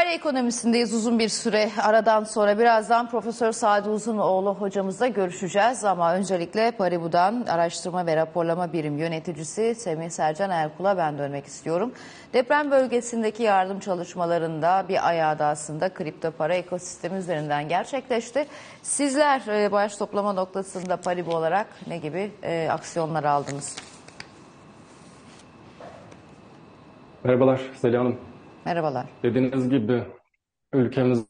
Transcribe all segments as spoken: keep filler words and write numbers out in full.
Para ekonomisindeyiz uzun bir süre aradan sonra. Birazdan Profesör Sadi Uzunoğlu hocamızla görüşeceğiz. Ama öncelikle Paribu'dan Araştırma ve Raporlama Birim Yöneticisi Semih Sercan Erkul'a ben dönmek istiyorum. Deprem bölgesindeki yardım çalışmalarında bir ayağı da aslında kripto para ekosistemi üzerinden gerçekleşti. Sizler e, bağış toplama noktasında Paribu olarak ne gibi e, aksiyonlar aldınız? Merhabalar Zeliha Hanım. Merhabalar. Dediğiniz gibi ülkemiz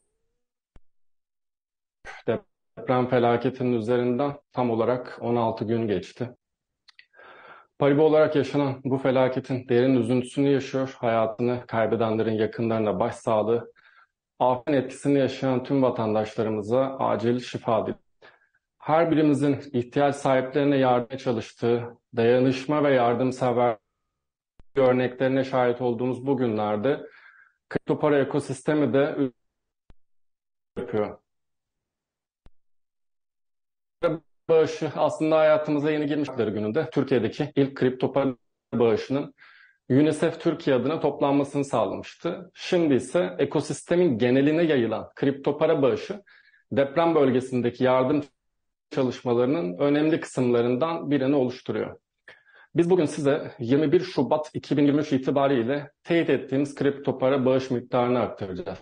deprem felaketinin üzerinden tam olarak on altı gün geçti. Paribu olarak yaşanan bu felaketin derin üzüntüsünü yaşıyor. Hayatını kaybedenlerin yakınlarına başsağlığı, afetin etkisini yaşayan tüm vatandaşlarımıza acil şifa diliyoruz. Her birimizin ihtiyaç sahiplerine yardım çalıştığı, dayanışma ve yardımsever örneklerine şahit olduğumuz bu günlerde kripto para ekosistemi de yapıyor. Bağışı aslında hayatımıza yeni girmişleri gününde Türkiye'deki ilk kripto para bağışının UNICEF Türkiye adına toplanmasını sağlamıştı. Şimdi ise ekosistemin geneline yayılan kripto para bağışı deprem bölgesindeki yardım çalışmalarının önemli kısımlarından birini oluşturuyor. Biz bugün size yirmi bir Şubat iki bin yirmi üç itibariyle teyit ettiğimiz kripto para bağış miktarını aktaracağız.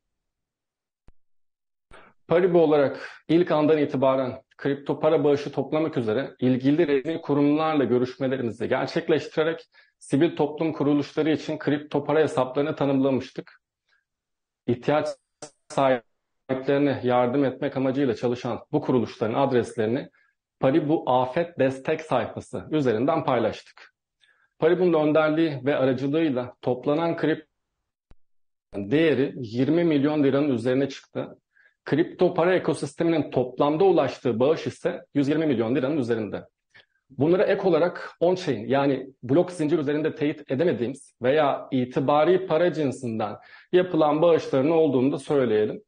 Paribu olarak ilk andan itibaren kripto para bağışı toplamak üzere ilgili resmi kurumlarla görüşmelerimizi gerçekleştirerek sivil toplum kuruluşları için kripto para hesaplarını tanımlamıştık. İhtiyaç sahiplerine yardım etmek amacıyla çalışan bu kuruluşların adreslerini Paribu Afet Destek sayfası üzerinden paylaştık. Paribu'nun önderliği ve aracılığıyla toplanan kripto değeri yirmi milyon liranın üzerine çıktı. Kripto para ekosisteminin toplamda ulaştığı bağış ise yüz yirmi milyon liranın üzerinde. Bunlara ek olarak on-chain yani blok zincir üzerinde teyit edemediğimiz veya itibari para cinsinden yapılan bağışların olduğunu da söyleyelim.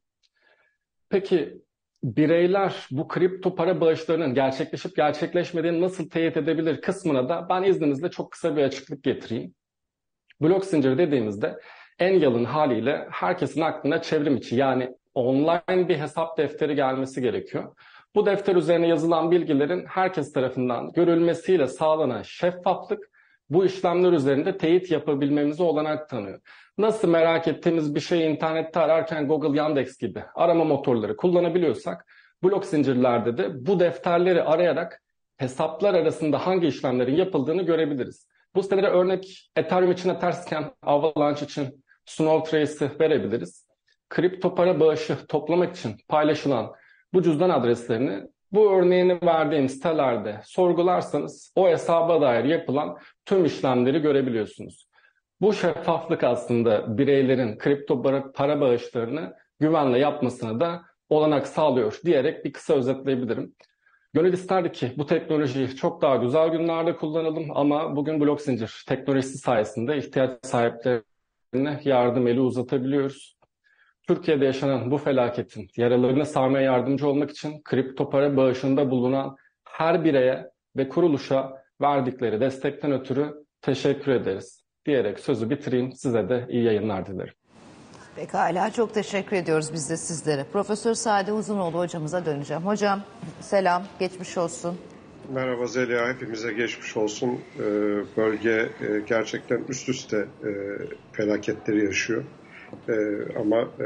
Peki bireyler bu kripto para bağışlarının gerçekleşip gerçekleşmediğini nasıl teyit edebilir kısmına da ben izninizle çok kısa bir açıklık getireyim. Blok zincir dediğimizde en yalın haliyle herkesin aklına çevrim içi yani online bir hesap defteri gelmesi gerekiyor. Bu defter üzerine yazılan bilgilerin herkes tarafından görülmesiyle sağlanan şeffaflık bu işlemler üzerinde teyit yapabilmemize olanak tanıyor. Nasıl merak ettiğimiz bir şeyi internette ararken Google, Yandex gibi arama motorları kullanabiliyorsak blok zincirlerde de bu defterleri arayarak hesaplar arasında hangi işlemlerin yapıldığını görebiliriz. Bu sitelere örnek Ethereum için Etherscan, Avalanche için Snowtrace'i verebiliriz. Kripto para bağışı toplamak için paylaşılan bu cüzdan adreslerini bu örneğini verdiğim sitelerde sorgularsanız o hesaba dair yapılan tüm işlemleri görebiliyorsunuz. Bu şeffaflık aslında bireylerin kripto para bağışlarını güvenle yapmasına da olanak sağlıyor diyerek bir kısa özetleyebilirim. Gönül isterdi ki bu teknolojiyi çok daha güzel günlerde kullanalım ama bugün blok zincir teknolojisi sayesinde ihtiyaç sahiplerine yardım eli uzatabiliyoruz. Türkiye'de yaşanan bu felaketin yaralarını sarmaya yardımcı olmak için kripto para bağışında bulunan her bireye ve kuruluşa verdikleri destekten ötürü teşekkür ederiz diyerek sözü bitireyim. Size de iyi yayınlar dilerim. Pekala, çok teşekkür ediyoruz biz de sizlere. Profesör Sadi Uzunoğlu hocamıza döneceğim. Hocam selam, geçmiş olsun. Merhaba Zeliha, hepimize geçmiş olsun. Ee, bölge e, gerçekten üst üste e, felaketleri yaşıyor. Ee, ama e,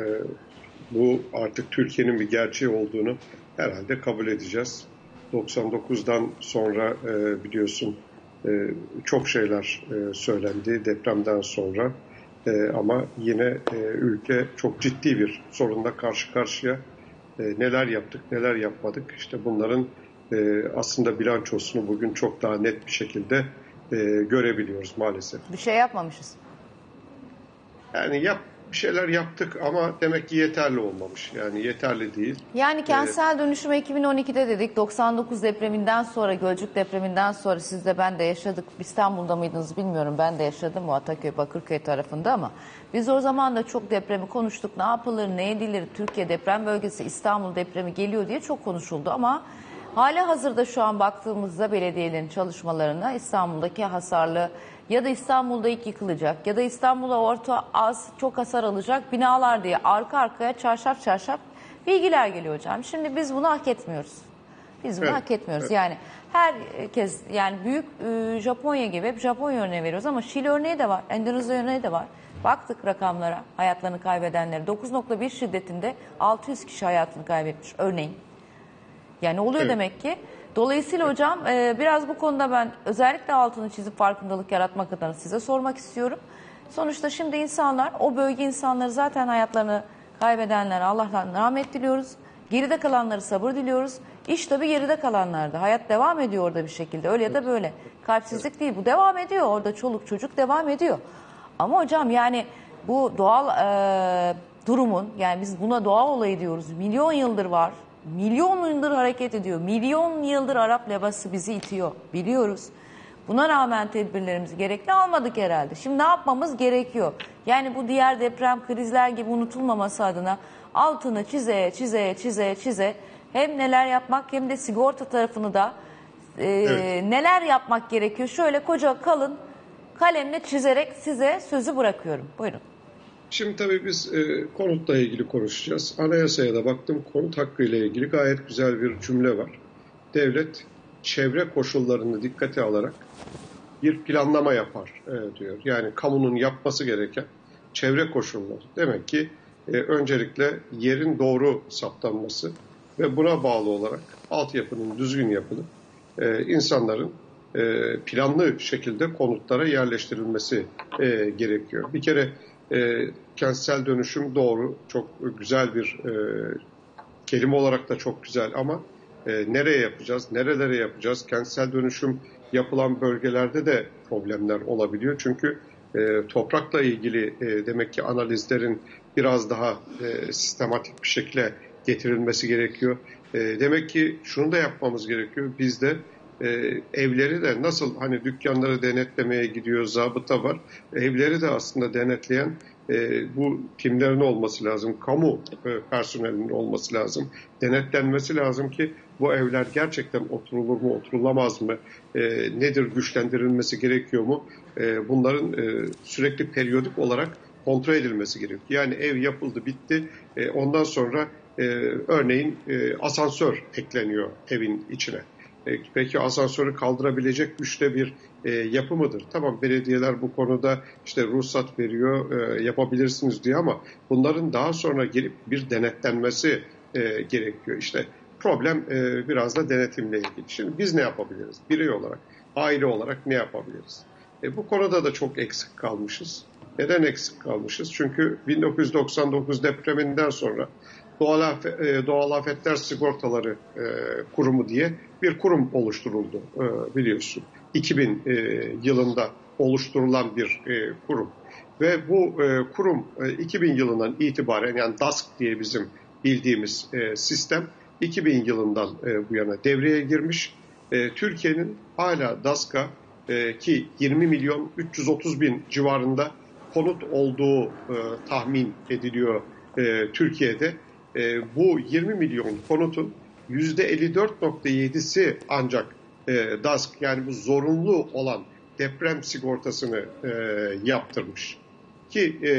bu artık Türkiye'nin bir gerçeği olduğunu herhalde kabul edeceğiz. doksan dokuzdan sonra e, biliyorsun e, çok şeyler e, söylendi depremden sonra. E, ama yine e, ülke çok ciddi bir sorunla karşı karşıya. E, neler yaptık, neler yapmadık. İşte bunların e, aslında bilançosunu bugün çok daha net bir şekilde e, görebiliyoruz maalesef. Bir şey yapmamışız. Yani yap bir şeyler yaptık ama demek ki yeterli olmamış. Yani yeterli değil. Yani kentsel dönüşüme iki bin on ikide dedik. doksan dokuz depreminden sonra, Gölcük depreminden sonra siz de ben de yaşadık. İstanbul'da mıydınız bilmiyorum. Ben de yaşadım o Ataköy, Bakırköy tarafında ama biz o zaman da çok depremi konuştuk. Ne yapılır, ne edilir? Türkiye deprem bölgesi, İstanbul depremi geliyor diye çok konuşuldu ama Hala hazırda şu an baktığımızda belediyelerin çalışmalarına İstanbul'daki hasarlı ya da İstanbul'da ilk yıkılacak ya da İstanbul'a orta az çok hasar alacak binalar diye arka arkaya çarşaf çarşaf bilgiler geliyor hocam. Şimdi biz bunu hak etmiyoruz. Biz bunu Evet, hak etmiyoruz. evet. Yani herkes yani büyük e, Japonya gibi hep Japonya örneği veriyoruz ama Şili örneği de var, Endonezya örneği de var. Baktık rakamlara, hayatlarını kaybedenleri. dokuz nokta bir şiddetinde altı yüz kişi hayatını kaybetmiş örneğin. Yani oluyor Evet. demek ki. Dolayısıyla hocam e, biraz bu konuda ben özellikle altını çizip farkındalık yaratmak adına size sormak istiyorum. Sonuçta şimdi insanlar, o bölge insanları zaten hayatlarını kaybedenler Allah'tan rahmet diliyoruz. Geride kalanları sabır diliyoruz. İş tabii geride kalanlarda. Hayat devam ediyor orada bir şekilde. Öyle ya da böyle. Kalpsizlik değil, bu devam ediyor. Orada çoluk çocuk devam ediyor. Ama hocam yani bu doğal e, durumun, yani biz buna doğa olayı diyoruz. Milyon yıldır var. Milyon yıldır hareket ediyor. Milyon yıldır Arap lebası bizi itiyor. Biliyoruz. Buna rağmen tedbirlerimizi gerekli almadık herhalde. Şimdi ne yapmamız gerekiyor? Yani bu diğer deprem krizler gibi unutulmaması adına altını çize çize çize çize hem neler yapmak hem de sigorta tarafını da e, Evet. neler yapmak gerekiyor? Şöyle koca kalın kalemle çizerek size sözü bırakıyorum. Buyurun. Şimdi tabii biz e, konutla ilgili konuşacağız. Anayasaya da baktım, konut hakkı ile ilgili gayet güzel bir cümle var. Devlet çevre koşullarını dikkate alarak bir planlama yapar e, diyor. Yani kamunun yapması gereken çevre koşulları. Demek ki e, öncelikle yerin doğru saptanması ve buna bağlı olarak altyapının düzgün yapılıp e, insanların e, planlı şekilde konutlara yerleştirilmesi e, gerekiyor. Bir kere e, kentsel dönüşüm doğru, çok güzel bir e, kelime olarak da çok güzel ama e, nereye yapacağız, nerelere yapacağız? Kentsel dönüşüm yapılan bölgelerde de problemler olabiliyor. Çünkü e, toprakla ilgili e, demek ki analizlerin biraz daha e, sistematik bir şekilde getirilmesi gerekiyor. E, demek ki şunu da yapmamız gerekiyor. Biz de e, evleri de nasıl hani dükkanları denetlemeye gidiyor, zabıta var. Evleri de aslında denetleyen e, bu timlerin olması lazım. Kamu e, personelinin olması lazım. Denetlenmesi lazım ki bu evler gerçekten oturulur mu, oturulamaz mı? E, nedir, güçlendirilmesi gerekiyor mu? E, bunların e, sürekli periyodik olarak kontrol edilmesi gerekiyor. Yani ev yapıldı, bitti. E, ondan sonra e, örneğin e, asansör ekleniyor evin içine. E, peki asansörü kaldırabilecek güçte bir e, yapı mıdır? Tamam, belediyeler bu konuda işte ruhsat veriyor, e, yapabilirsiniz diyor ama bunların daha sonra gelip bir denetlenmesi e, gerekiyor. İşte problem e, biraz da denetimle ilgili. Şimdi biz ne yapabiliriz? Birey olarak, aile olarak ne yapabiliriz? E, bu konuda da çok eksik kalmışız. Neden eksik kalmışız? Çünkü bin dokuz yüz doksan dokuz depreminden sonra Doğal, Afet, e, Doğal Afetler Sigortaları e, Kurumu diye bir kurum oluşturuldu e, biliyorsun. iki bin e, yılında oluşturulan bir e, kurum. Ve bu e, kurum e, iki bin yılından itibaren, yani D A S K diye bizim bildiğimiz e, sistem iki bin yılından e, bu yana devreye girmiş. E, Türkiye'nin hala D A S K'a e, ki yirmi milyon üç yüz otuz bin civarında konut olduğu e, tahmin ediliyor e, Türkiye'de. E, bu yirmi milyon konutun yüzde elli dört nokta yedisi ancak e, D A S K, yani bu zorunlu olan deprem sigortasını e, yaptırmış. Ki e,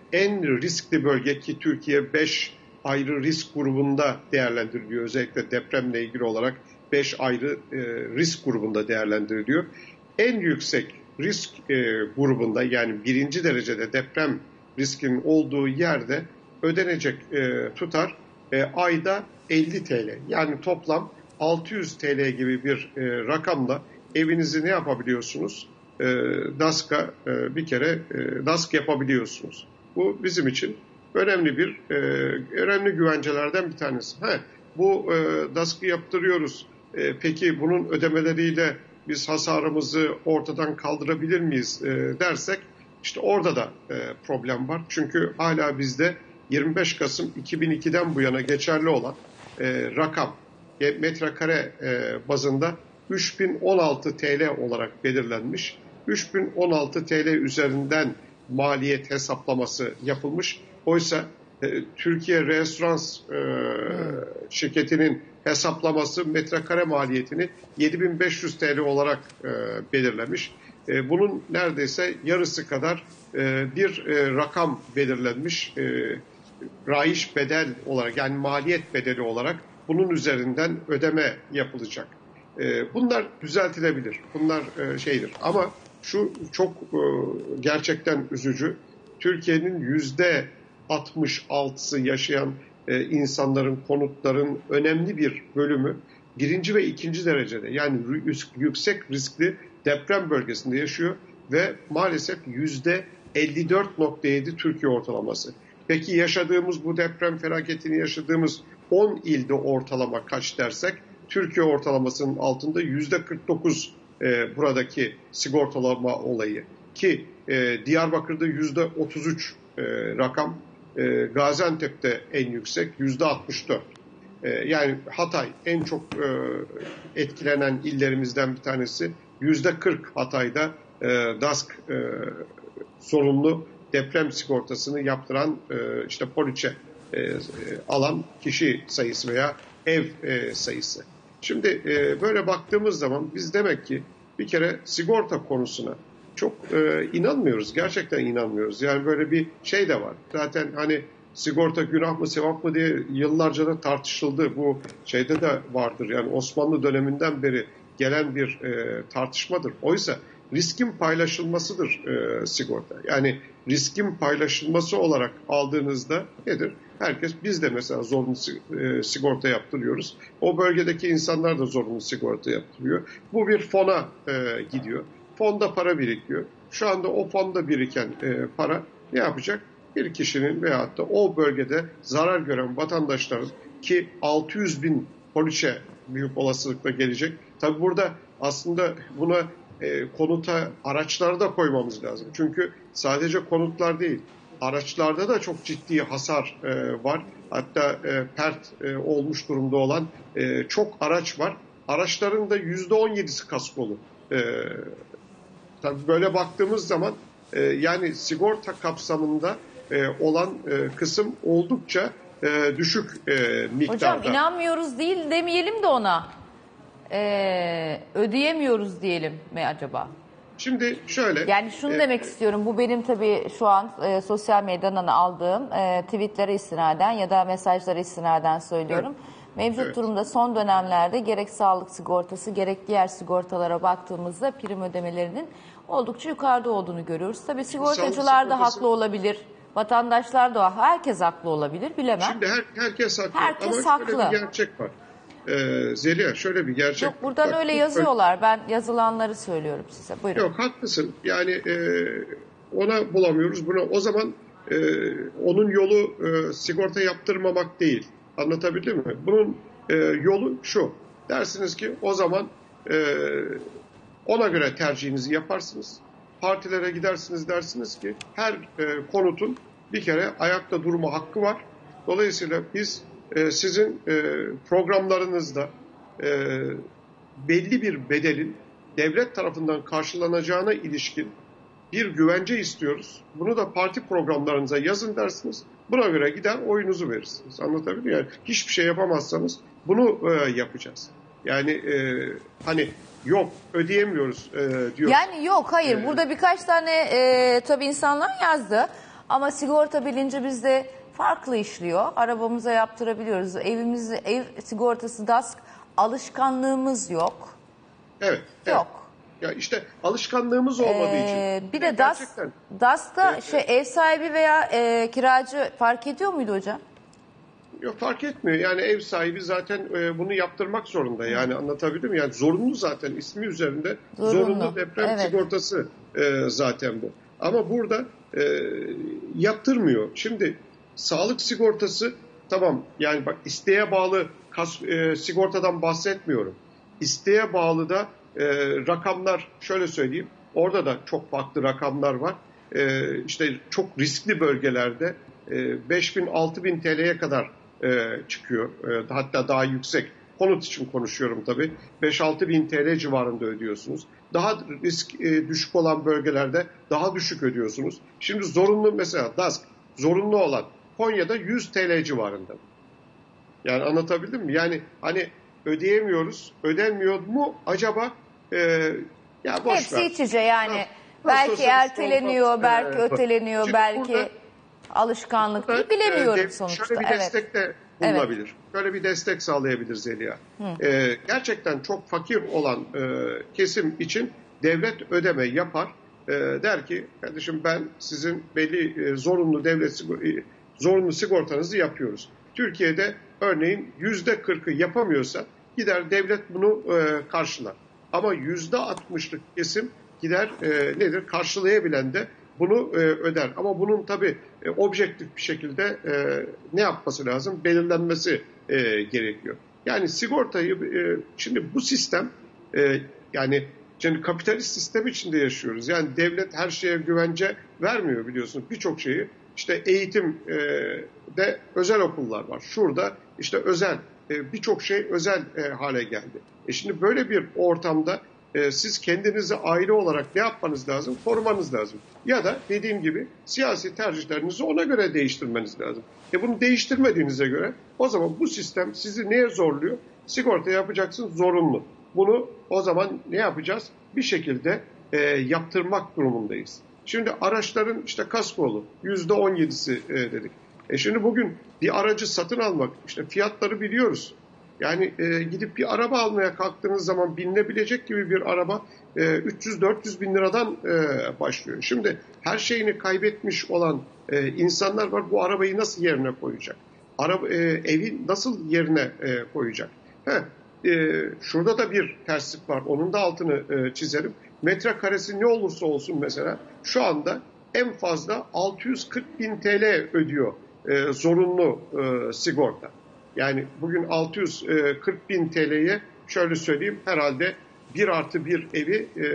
en riskli bölge, ki Türkiye beş ayrı risk grubunda değerlendiriliyor. Özellikle depremle ilgili olarak beş ayrı e, risk grubunda değerlendiriliyor. En yüksek risk e, grubunda, yani birinci derecede deprem riskinin olduğu yerde ödenecek e, tutar e, ayda elli TL. Yani toplam altı yüz TL gibi bir e, rakamla evinizi ne yapabiliyorsunuz? E, D A S K'a e, bir kere e, D A S K yapabiliyorsunuz. Bu bizim için önemli bir e, önemli güvencelerden bir tanesi. He, bu e, D A S K'ı yaptırıyoruz. E, peki bunun ödemeleriyle biz hasarımızı ortadan kaldırabilir miyiz e, dersek, işte orada da e, problem var. Çünkü hala bizde yirmi beş Kasım iki bin ikiden bu yana geçerli olan e, rakam e, metrekare e, bazında üç bin on altı TL olarak belirlenmiş. üç bin on altı TL üzerinden maliyet hesaplaması yapılmış. Oysa Türkiye Reassurans e, şirketinin hesaplaması metrekare maliyetini yedi bin beş yüz T L olarak e, belirlemiş. E, bunun neredeyse yarısı kadar e, bir e, rakam belirlenmiş. E, raiş bedel olarak, yani maliyet bedeli olarak bunun üzerinden ödeme yapılacak. E, bunlar düzeltilebilir. Bunlar e, şeydir. Ama şu çok e, gerçekten üzücü. Türkiye'nin yüzde altmış altısı yaşayan e, insanların, konutların önemli bir bölümü birinci ve ikinci derecede, yani yüksek riskli deprem bölgesinde yaşıyor ve maalesef yüzde elli dört nokta yedi Türkiye ortalaması. Peki yaşadığımız bu deprem felaketini yaşadığımız on ilde ortalama kaç dersek, Türkiye ortalamasının altında yüzde kırk dokuz e, buradaki sigortalama olayı, ki e, Diyarbakır'da yüzde otuz üç e, rakam, e, Gaziantep'te en yüksek yüzde altmış dört. E, yani Hatay en çok e, etkilenen illerimizden bir tanesi, yüzde kırk Hatay'da e, DASK e, sorumlu deprem sigortasını yaptıran e, işte poliçe e, alan kişi sayısı veya ev e, sayısı. Şimdi e, böyle baktığımız zaman biz demek ki bir kere sigorta konusuna çok e, inanmıyoruz. Gerçekten inanmıyoruz. Yani böyle bir şey de var. Zaten hani sigorta günah mı sevap mı diye yıllarca da tartışıldı. Bu şeyde de vardır. Yani Osmanlı döneminden beri gelen bir e, tartışmadır. Oysa riskin paylaşılmasıdır e, sigorta. Yani riskin paylaşılması olarak aldığınızda nedir? Herkes, biz de mesela zorunlu e, sigorta yaptırıyoruz. O bölgedeki insanlar da zorunlu sigorta yaptırıyor. Bu bir fona e, gidiyor. Fonda para birikiyor. Şu anda o fonda biriken e, para ne yapacak? Bir kişinin veyahut da o bölgede zarar gören vatandaşların, ki altı yüz bin poliçe büyük olasılıkla gelecek. Tabii burada aslında buna e, konuta araçları da koymamız lazım. Çünkü sadece konutlar değil, araçlarda da çok ciddi hasar e, var. Hatta e, pert e, olmuş durumda olan e, çok araç var. Araçların da yüzde on yedisi kaskolu. E, tabii böyle baktığımız zaman e, yani sigorta kapsamında e, olan e, kısım oldukça e, düşük e, miktarda. Hocam inanmıyoruz değil demeyelim de ona. Ee, ödeyemiyoruz diyelim mi acaba? Şimdi şöyle. Yani şunu e, demek istiyorum. Bu benim tabii şu an e, sosyal medyadan aldığım e, tweetlere istinaden ya da mesajlara istinaden söylüyorum. Evet. Mevcut evet. durumda son dönemlerde gerek sağlık sigortası gerek diğer sigortalara baktığımızda prim ödemelerinin oldukça yukarıda olduğunu görüyoruz. Tabii sigortacılar da haklı olabilir. Vatandaşlar da, herkes haklı olabilir, bilemem. Şimdi her, herkes haklı. Herkes ama haklı. şöyle bir gerçek var. Ee, Zeliha, şöyle bir gerçek Yok, buradan var. öyle yazıyorlar. Ben yazılanları söylüyorum size. Buyurun. Yok, haklısın. Yani e, ona bulamıyoruz. Buna, o zaman e, onun yolu e, sigorta yaptırmamak değil. Anlatabildim mi? Bunun e, yolu şu. Dersiniz ki o zaman e, ona göre tercihinizi yaparsınız. Partilere gidersiniz, dersiniz ki her e, konutun bir kere ayakta durma hakkı var. Dolayısıyla biz e, sizin e, programlarınızda e, belli bir bedelin devlet tarafından karşılanacağına ilişkin bir güvence istiyoruz. Bunu da parti programlarınıza yazın dersiniz. Buna göre gider oyunuzu verirsiniz. Anlatabiliyor muyum? Yani hiçbir şey yapamazsanız bunu e, yapacağız. Yani e, hani yok ödeyemiyoruz e, diyoruz. Yani yok, hayır. Ee, Burada birkaç tane e, tabii insanlar yazdı. Ama sigorta bilinci bizde farklı işliyor. Arabamıza yaptırabiliyoruz. Evimizde ev sigortası, DASK alışkanlığımız yok. Evet. Yok. Evet. Ya işte alışkanlığımız olmadığı Ee, için. Bir de DASK, DASK'ta evet, şey, ev sahibi veya e, kiracı fark ediyor muydu hocam? Yok, fark etmiyor. Yani ev sahibi zaten e, bunu yaptırmak zorunda. Yani anlatabildim mi? Yani zorunlu zaten, ismi üzerinde zorunlu, zorunlu deprem evet. sigortası e, zaten bu. Ama burada e, yaptırmıyor. Şimdi sağlık sigortası tamam, yani bak, isteğe bağlı kas, e, sigortadan bahsetmiyorum. İsteğe bağlı da e, rakamlar, şöyle söyleyeyim, orada da çok farklı rakamlar var. E, işte çok riskli bölgelerde e, beş bin altı bin T L'ye kadar e, çıkıyor. E, hatta daha yüksek. Konut için konuşuyorum tabii. beş altı bin T L civarında ödüyorsunuz. Daha risk e, düşük olan bölgelerde daha düşük ödüyorsunuz. Şimdi zorunlu, mesela DASK zorunlu olan Konya'da yüz T L civarında. Yani anlatabildim mi? Yani hani ödeyemiyoruz, ödenmiyor mu acaba? E, ya boş Hepsi ver. iç içe yani. Ha, belki sosyalist erteleniyor, olmaz. belki Ee, öteleniyor, şimdi belki burada, alışkanlık burada, bilemiyorum e, sonuçta. Şöyle bir Evet. destek de bulunabilir. Evet. Şöyle bir destek sağlayabilir Zeliha. Ee, gerçekten çok fakir olan e, kesim için devlet ödeme yapar. E, der ki kardeşim ben sizin belli e, zorunlu devlet e, zorunlu sigortanızı yapıyoruz. Türkiye'de örneğin yüzde kırkı yapamıyorsa gider devlet bunu e, karşılar. Ama yüzde altmışlık kesim gider e, nedir karşılayabilen de bunu e, öder. Ama bunun tabii e, objektif bir şekilde e, ne yapması lazım? Belirlenmesi e, gerekiyor. Yani sigortayı e, şimdi bu sistem e, yani şimdi kapitalist sistem içinde yaşıyoruz. Yani devlet her şeye güvence vermiyor biliyorsunuz. Birçok şeyi işte eğitimde özel okullar var. Şurada işte özel e, birçok şey özel e, hale geldi. E şimdi böyle bir ortamda e, siz kendinizi aile olarak ne yapmanız lazım? Korumanız lazım. Ya da dediğim gibi siyasi tercihlerinizi ona göre değiştirmeniz lazım. E bunu değiştirmediğinize göre o zaman bu sistem sizi neye zorluyor? Sigorta yapacaksın zorunlu. Bunu o zaman ne yapacağız? Bir şekilde e, yaptırmak durumundayız. Şimdi araçların işte kaskolu yüzde on yedisi e, dedik. E şimdi bugün bir aracı satın almak işte fiyatları biliyoruz. Yani e, gidip bir araba almaya kalktığınız zaman binilebilecek gibi bir araba e, üç yüz dört yüz bin liradan e, başlıyor. Şimdi her şeyini kaybetmiş olan e, insanlar var. Bu arabayı nasıl yerine koyacak? Araba, e, evi nasıl yerine e, koyacak? Heh, e, şurada da bir terslik var. Onun da altını e, çizelim. Metrekaresi ne olursa olsun mesela şu anda en fazla altı yüz kırk bin T L ödüyor e, zorunlu e, sigorta. Yani bugün altı yüz kırk bin T L'ye şöyle söyleyeyim herhalde bir artı bir evi e,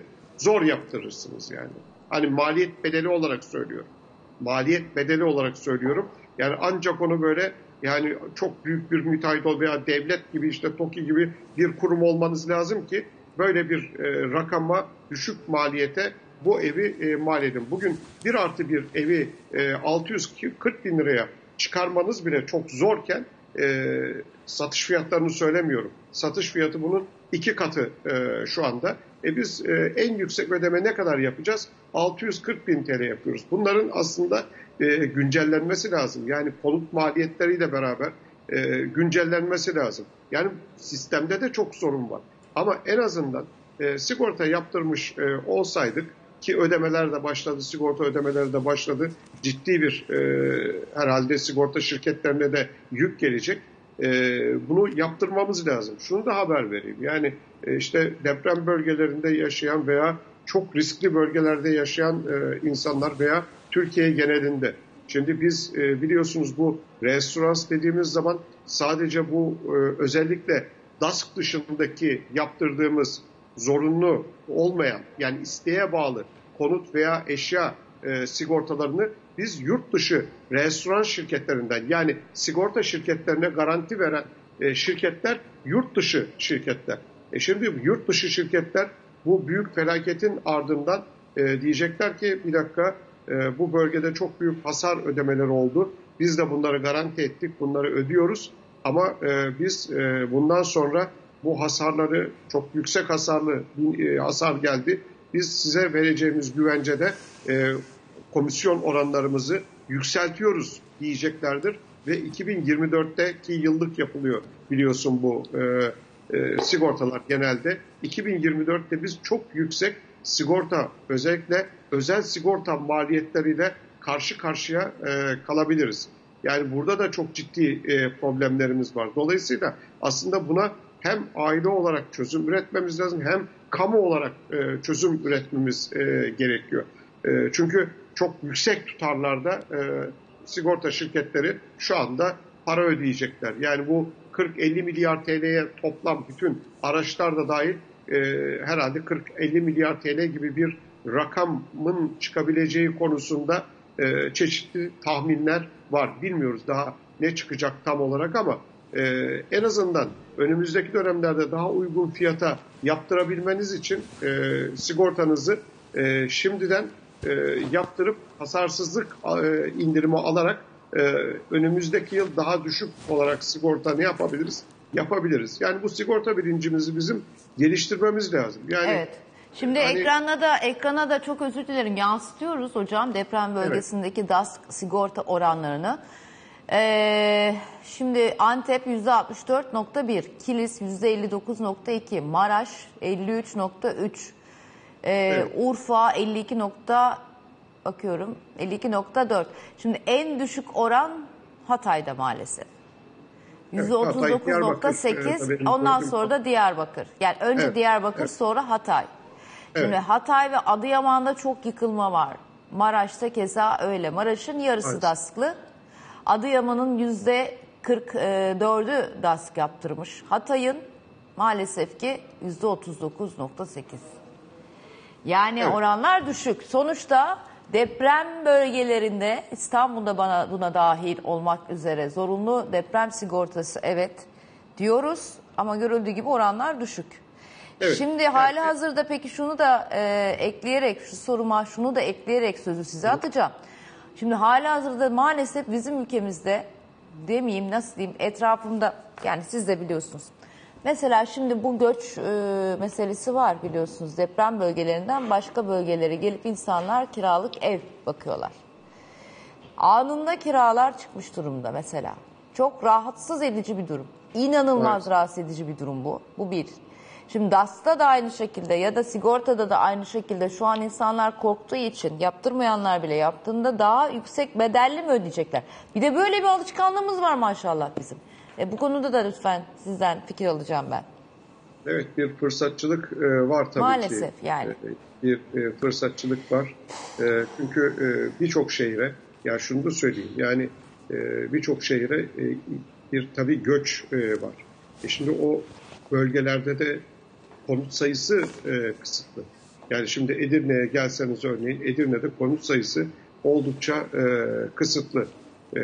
zor yaptırırsınız yani. Hani maliyet bedeli olarak söylüyorum. Maliyet bedeli olarak söylüyorum. Yani ancak onu böyle yani çok büyük bir müteahhit ol veya devlet gibi işte TOKİ gibi bir kurum olmanız lazım ki böyle bir e, rakama düşük maliyete bu evi e, mal edin. Bugün bir artı bir evi e, altı yüz kırk bin liraya çıkarmanız bile çok zorken e, satış fiyatlarını söylemiyorum. Satış fiyatı bunun iki katı e, şu anda. E biz e, en yüksek ödeme ne kadar yapacağız? altı yüz kırk bin T L yapıyoruz. Bunların aslında e, güncellenmesi lazım. Yani konut maliyetleriyle beraber e, güncellenmesi lazım. Yani sistemde de çok sorun var. Ama en azından e, sigorta yaptırmış e, olsaydık ki ödemeler de başladı, sigorta ödemeleri de başladı. Ciddi bir e, herhalde sigorta şirketlerine de yük gelecek. E, bunu yaptırmamız lazım. Şunu da haber vereyim. Yani e, işte deprem bölgelerinde yaşayan veya çok riskli bölgelerde yaşayan e, insanlar veya Türkiye genelinde. Şimdi biz e, biliyorsunuz bu restoran dediğimiz zaman sadece bu e, özellikle DASK dışındaki yaptırdığımız zorunlu olmayan yani isteğe bağlı konut veya eşya e, sigortalarını biz yurt dışı restoran şirketlerinden yani sigorta şirketlerine garanti veren e, şirketler yurt dışı şirketler. E şimdi yurt dışı şirketler bu büyük felaketin ardından e, diyecekler ki bir dakika e, bu bölgede çok büyük hasar ödemeleri oldu. Biz de bunları garanti ettik, bunları ödüyoruz ama e, biz e, bundan sonra bu hasarları çok yüksek hasarlı e, hasar geldi. Biz size vereceğimiz güvencede e, komisyon oranlarımızı yükseltiyoruz diyeceklerdir. Ve iki bin yirmi dörtteki yıllık yapılıyor biliyorsun bu e, e, sigortalar genelde. iki bin yirmi dörtte biz çok yüksek sigorta özellikle özel sigorta maliyetleriyle karşı karşıya e, kalabiliriz. Yani burada da çok ciddi e, problemlerimiz var. Dolayısıyla aslında buna hem aile olarak çözüm üretmemiz lazım hem kamu olarak e, çözüm üretmemiz e, gerekiyor. E, çünkü çok yüksek tutarlarda e, sigorta şirketleri şu anda para ödeyecekler. Yani bu kırk elli milyar T L'ye toplam bütün araçlar da dahil e, herhalde kırk elli milyar T L gibi bir rakamın çıkabileceği konusunda e, çeşitli tahminler var. Bilmiyoruz daha ne çıkacak tam olarak ama e, en azından önümüzdeki dönemlerde daha uygun fiyata yaptırabilmeniz için e, sigortanızı e, şimdiden e, yaptırıp hasarsızlık e, indirimi alarak e, önümüzdeki yıl daha düşük olarak sigorta ne yapabiliriz? Yapabiliriz. Yani bu sigorta bilincimizi bizim geliştirmemiz lazım. Yani evet. Şimdi hani, ekrana da ekrana da çok özür dilerim yansıtıyoruz hocam deprem bölgesindeki evet. DASK sigorta oranlarını. Ee, şimdi Antep yüzde altmış dört nokta bir, Kilis yüzde elli dokuz nokta iki, Maraş elli üç nokta üç, ee, evet. Urfa elli iki nokta bakıyorum elli iki nokta dört. Şimdi en düşük oran Hatay'da maalesef. yüzde otuz dokuz nokta sekiz, evet, ondan sonra da Diyarbakır. Yani önce evet, Diyarbakır evet. sonra Hatay. Şimdi evet. Hatay ve Adıyaman'da çok yıkılma var. Maraş'ta keza öyle. Maraş'ın yarısı evet. DASK'lı. Adıyaman'ın yüzde kırk dördü DASK yaptırmış. Hatay'ın maalesef ki yüzde otuz dokuz nokta sekiz. Yani evet. oranlar düşük. Sonuçta deprem bölgelerinde İstanbul'da bana buna dahil olmak üzere zorunlu deprem sigortası evet diyoruz ama görüldüğü gibi oranlar düşük. Evet. Şimdi hali evet. hazırda peki şunu da e, ekleyerek şu soruma şunu da ekleyerek sözü size atacağım. Şimdi hali hazırda maalesef bizim ülkemizde demeyeyim nasıl diyeyim etrafımda yani siz de biliyorsunuz. Mesela şimdi bu göç e, meselesi var biliyorsunuz deprem bölgelerinden başka bölgelere gelip insanlar kiralık ev bakıyorlar. Anında kiralar çıkmış durumda mesela. Çok rahatsız edici bir durum. İnanılmaz evet. rahatsız edici bir durum bu. Bu bir. Şimdi DASK'ta da aynı şekilde ya da sigortada da aynı şekilde şu an insanlar korktuğu için yaptırmayanlar bile yaptığında daha yüksek bedelli mi ödeyecekler? Bir de böyle bir alışkanlığımız var maşallah bizim. E, bu konuda da lütfen sizden fikir alacağım ben. Evet bir fırsatçılık e, var tabii Maalesef ki. Maalesef yani. E, bir e, fırsatçılık var. E, çünkü e, birçok şehre ya şunu da söyleyeyim yani e, birçok şehre e, bir tabii göç e, var. E şimdi o bölgelerde de konut sayısı e, kısıtlı. Yani şimdi Edirne'ye gelseniz örneğin Edirne'de konut sayısı oldukça e, kısıtlı. E,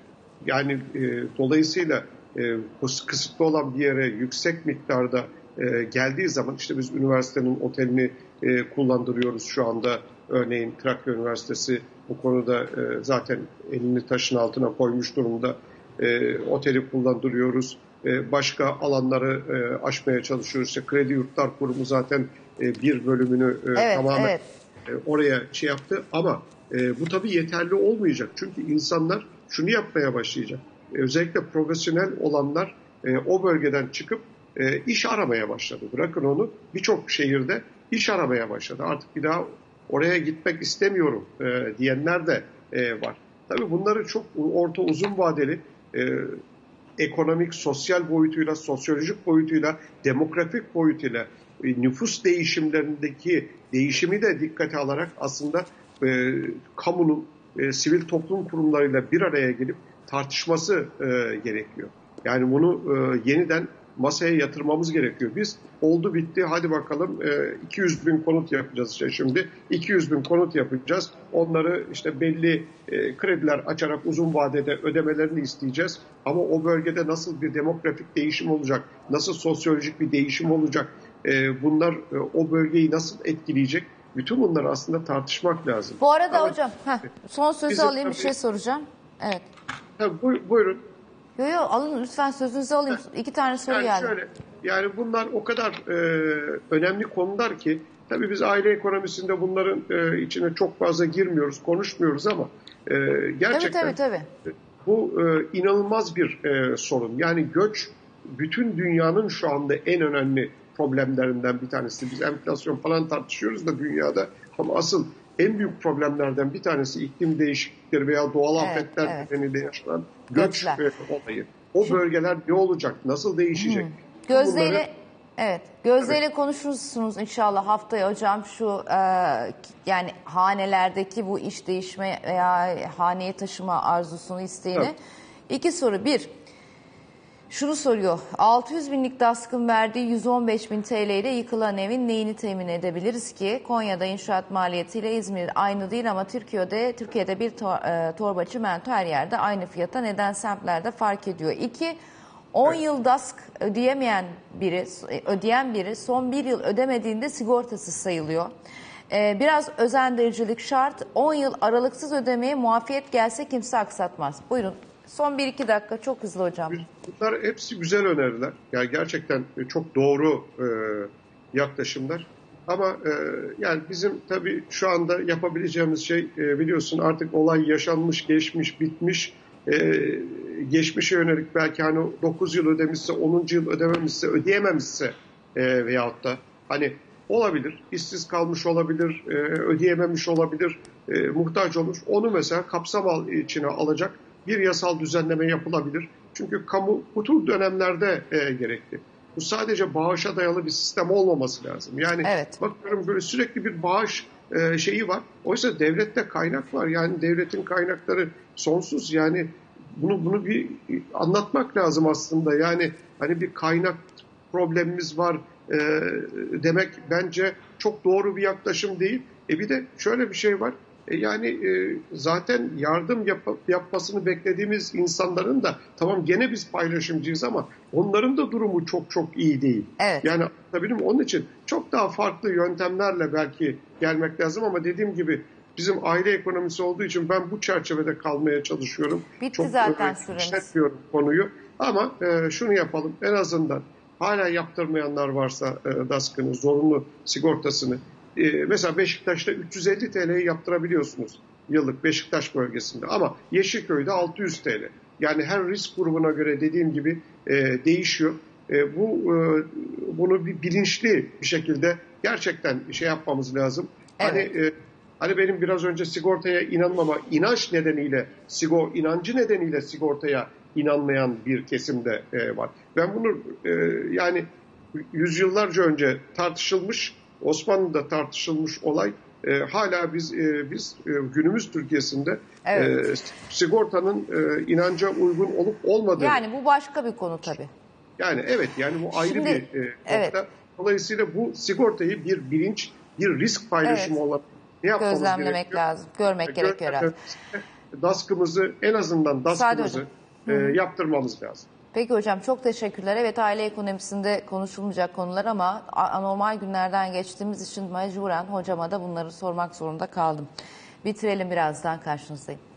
yani e, dolayısıyla e, kısıtlı olan bir yere yüksek miktarda e, geldiği zaman işte biz üniversitenin otelini e, kullandırıyoruz şu anda. Örneğin Trakya Üniversitesi bu konuda e, zaten elini taşın altına koymuş durumda. E, oteli kullandırıyoruz. Başka alanları e, aşmaya çalışıyoruz. İşte Kredi Yurtlar Kurumu zaten e, bir bölümünü e, evet, tamamen evet. E, oraya şey yaptı. Ama e, bu tabii yeterli olmayacak. Çünkü insanlar şunu yapmaya başlayacak. E, özellikle profesyonel olanlar e, o bölgeden çıkıp e, iş aramaya başladı. Bırakın onu birçok şehirde iş aramaya başladı. Artık bir daha oraya gitmek istemiyorum e, diyenler de e, var. Tabii bunları çok orta uzun vadeli e, ekonomik, sosyal boyutuyla, sosyolojik boyutuyla, demografik boyutuyla, nüfus değişimlerindeki değişimi de dikkate alarak aslında e, kamunun, e, sivil toplum kurumlarıyla bir araya gelip tartışması e, gerekiyor. Yani bunu e, yeniden masaya yatırmamız gerekiyor. Biz oldu bitti hadi bakalım e, iki yüz bin konut yapacağız işte şimdi. iki yüz bin konut yapacağız. Onları işte belli e, krediler açarak uzun vadede ödemelerini isteyeceğiz. Ama o bölgede nasıl bir demografik değişim olacak? Nasıl sosyolojik bir değişim olacak? E, bunlar e, o bölgeyi nasıl etkileyecek? Bütün bunları aslında tartışmak lazım. Bu arada Ama, hocam heh, son sözü bizim, alayım bir şey soracağım. Evet. Tabii, buy, buyurun. Yok yok alın lütfen sözünüzü alayım. İki tane soru yani geldi. Şöyle, yani bunlar o kadar e, önemli konular ki tabii biz aile ekonomisinde bunların e, içine çok fazla girmiyoruz, konuşmuyoruz ama e, gerçekten tabii, tabii, tabii. bu e, inanılmaz bir e, sorun. Yani göç bütün dünyanın şu anda en önemli problemlerinden bir tanesi. Biz enflasyon falan tartışıyoruz da dünyada ama asıl en büyük problemlerden bir tanesi iklim değişiklikleri veya doğal evet, afetler evet. nedeniyle yaşanan göç e, olayı. O Şimdi, bölgeler ne olacak? Nasıl değişecek? Hmm. Gözde ile evet, Gözde ile evet. konuşursunuz inşallah haftaya hocam şu e, yani hanelerdeki bu iş değişme veya haneye taşıma arzusunu isteğini. Evet. İki soru. Bir, şunu soruyor. altı yüz binlik DASK'ın verdiği yüz on beş bin T L ile yıkılan evin neyini temin edebiliriz ki? Konya'da inşaat maliyetiyle İzmir aynı değil ama Türkiye'de Türkiye'de bir tor, e, torba çimento her yerde aynı fiyata neden semtlerde fark ediyor? İki, on evet. yıl DASK ödeyemeyen biri, ödeyen biri son bir yıl ödemediğinde sigortasız sayılıyor. Ee, biraz özendiricilik şart. on yıl aralıksız ödemeye muafiyet gelse kimse aksatmaz. Buyurun. Son bir iki dakika çok hızlı hocam. Bunlar hepsi güzel öneriler. Yani gerçekten çok doğru e, yaklaşımlar. Ama e, yani bizim tabii şu anda yapabileceğimiz şey e, biliyorsun artık olay yaşanmış, geçmiş, bitmiş. E, geçmişe yönelik belki hani dokuz yıl ödemişse, onuncu yıl ödememişse, ödeyememişse e, veyahut da hani olabilir, işsiz kalmış olabilir, e, ödeyememiş olabilir, e, muhtaç olur. Onu mesela kapsam içine alacak bir yasal düzenleme yapılabilir. Çünkü kamu bu tür dönemlerde e, gerekli. Bu sadece bağışa dayalı bir sistem olmaması lazım. Yani evet. bakıyorum böyle sürekli bir bağış e, şeyi var. Oysa devlette kaynak var. Yani devletin kaynakları sonsuz. Yani bunu bunu bir anlatmak lazım aslında. Yani hani bir kaynak problemimiz var e, demek bence çok doğru bir yaklaşım değil. E bir de şöyle bir şey var. E yani e, zaten yardım yap yapmasını beklediğimiz insanların da tamam gene biz paylaşımcıyız ama onların da durumu çok çok iyi değil. Evet. Yani tabii onun için çok daha farklı yöntemlerle belki gelmek lazım ama dediğim gibi bizim aile ekonomisi olduğu için ben bu çerçevede kalmaya çalışıyorum. Bitti çok, zaten e, süremiz. işletmiyorum konuyu ama e, şunu yapalım en azından hala yaptırmayanlar varsa e, DASK'ını, zorunlu sigortasını e, mesela Beşiktaş'ta üç yüz elli T L'yi yaptırabiliyorsunuz yıllık Beşiktaş bölgesinde ama Yeşilköy'de altı yüz T L. Yani her risk grubuna göre dediğim gibi e, değişiyor. E, bu e, bunu bir bilinçli bir şekilde gerçekten şey yapmamız lazım. Evet. Hani e, hani benim biraz önce sigortaya inanmama inanç nedeniyle sigor inancı nedeniyle sigortaya inanmayan bir kesimde e, var. Ben bunu e, yani yüzyıllarca önce tartışılmış, Osmanlı'da tartışılmış olay e, hala biz e, biz e, günümüz Türkiye'sinde evet. e, sigortanın e, inanca uygun olup olmadığını. Yani bu başka bir konu tabii. Yani evet yani bu ayrı Şimdi, bir e, nokta. evet. Dolayısıyla bu sigortayı bir bilinç, bir risk paylaşımı Evet. olarak ne yapmamız gözlemlemek gerekiyor? lazım, görmek Gör, gerekiyor herhalde. DASK'ımızı en azından DASK'ımızı e, yaptırmamız lazım. Peki hocam çok teşekkürler. Evet aile ekonomisinde konuşulmayacak konular ama anormal günlerden geçtiğimiz için mecburen hocama da bunları sormak zorunda kaldım. Bitirelim birazdan karşınızdayım.